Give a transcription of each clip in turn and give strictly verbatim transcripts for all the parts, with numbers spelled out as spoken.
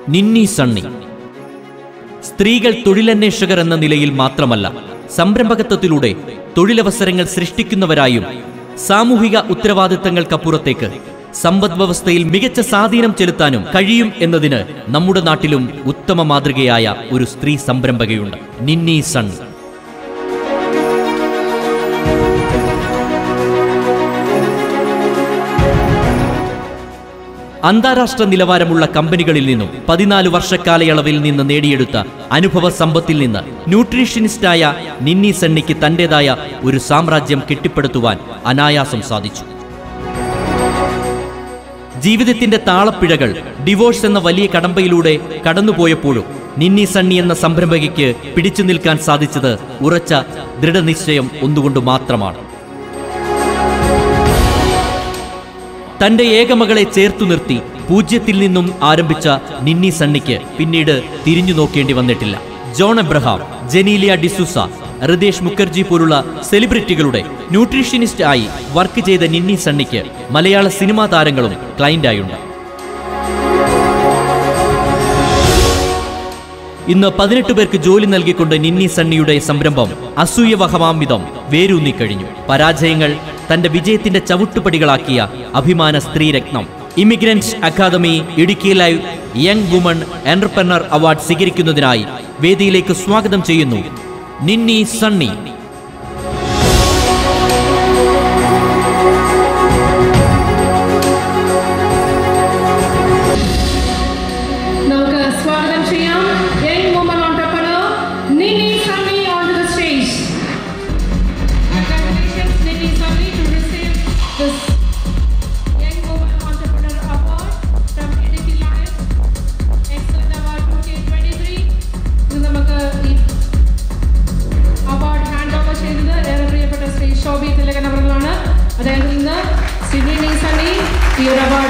നിന്നി സണ്ണി. സ്ത്രീകൾ തൊഴിലന്വേഷകർ എന്ന നിലയിൽ മാത്രമല്ല, സംരംഭകത്വത്തിലൂടെ തൊഴിലവസരങ്ങൾ സൃഷ്ടിക്കുന്നവരായും സാമൂഹിക ഉത്തരവാദിത്തങ്ങൾക്കപ്പുറത്തേക്ക് സമ്പദ് വ്യവസ്ഥയിൽ മികച്ച സ്വാധീനം ചെലുത്താനും കഴിയും എന്നതിന് നമ്മുടെ നാട്ടിലും ഉത്തമ മാതൃകയായ ഒരു സ്ത്രീ സംരംഭകയുണ്ട്, നിന്നി സണ്ണി. അന്താരാഷ്ട്ര നിലവാരമുള്ള കമ്പനികളിൽ നിന്നും പതിനാല് വർഷക്കാലയളവിൽ നിന്ന് നേടിയെടുത്ത അനുഭവ സമ്പത്തിൽ നിന്ന് ന്യൂട്രീഷനിസ്റ്റായ നിന്നി സണ്ണിക്ക് തന്റേതായ ഒരു സാമ്രാജ്യം കെട്ടിപ്പടുത്തുവാൻ അനായാസം സാധിച്ചു. ജീവിതത്തിന്റെ താളപ്പിഴകൾ ഡിവോഴ്സ് എന്ന വലിയ കടമ്പയിലൂടെ കടന്നുപോയപ്പോഴും നിന്നി സണ്ണി എന്ന സംരംഭകയ്ക്ക് പിടിച്ചു നിൽക്കാൻ സാധിച്ചത് ഉറച്ച ദൃഢനിശ്ചയം ഒന്നുകൊണ്ട് മാത്രമാണ്. തന്റെ ഏകമകളെ ചേർത്തു നിർത്തി പൂജ്യത്തിൽ നിന്നും ആരംഭിച്ച നിന്നി സണ്ണിക്ക് പിന്നീട് തിരിഞ്ഞു നോക്കേണ്ടി വന്നിട്ടില്ല. ജോൺ എബ്രഹാം, ജനീലിയ ഡിസൂസ, ഹൃദേശ് മുഖർജി പോലുള്ള സെലിബ്രിറ്റികളുടെ ന്യൂട്രീഷനിസ്റ്റ് ആയി വർക്ക് ചെയ്ത നിന്നി സണ്ണിക്ക് മലയാള സിനിമാ താരങ്ങളും ക്ലയന്റായുണ്ട്. ഇന്ന് പതിനെട്ട് പേർക്ക് ജോലി നൽകിക്കൊണ്ട് നിന്നി സണ്ണിയുടെ സംരംഭം അസൂയവഹമാംവിധം വേരൂന്നിക്കഴിഞ്ഞു. പരാജയങ്ങൾ തന്റെ വിജയത്തിന്റെ ചവിട്ടുപടികളാക്കിയ അഭിമാന സ്ത്രീരത്നം immigrant academy Idukki live young woman entrepreneur award സ്വീകരിക്കുന്നതിനായി വേദിയിലേക്ക് സ്വാഗതം ചെയ്യുന്നു നിന്നി Sunny.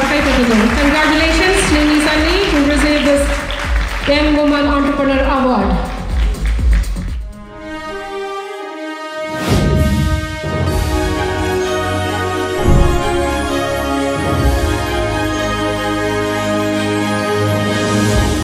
Congratulations, Ninny Sunny, to receive this Young Woman Entrepreneur Award.